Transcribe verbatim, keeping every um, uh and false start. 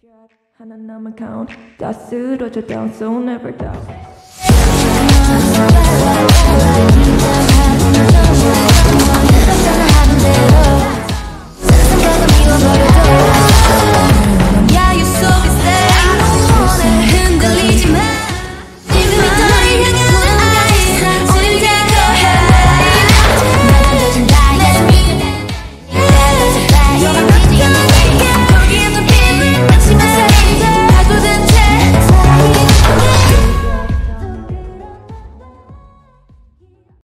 하나 남은 count 다 쓰러져 down so never doubt